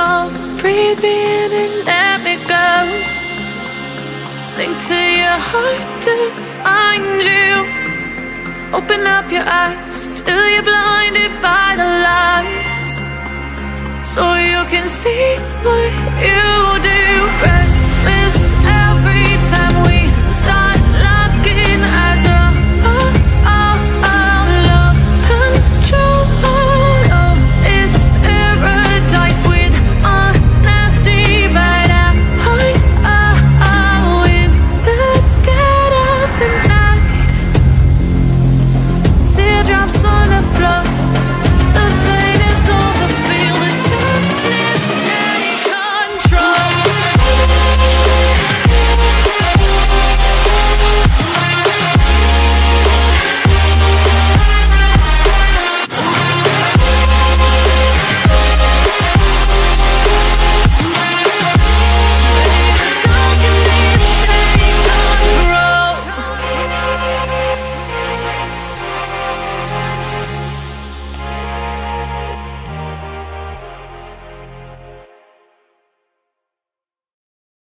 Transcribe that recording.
song. Breathe me in and let me go. Sink to your heart to find you. Open up your eyes till you're blinded by the lies, so you can see what you